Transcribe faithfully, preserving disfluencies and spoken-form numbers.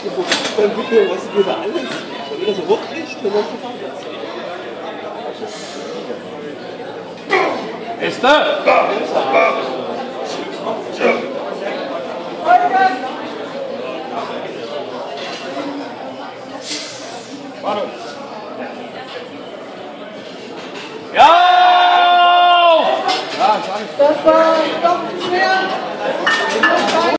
Dann gibt mir, was du da alles, damit er so hochkriegt, dann machst du Esther! Warte! Ja! Das war doch zu schwer.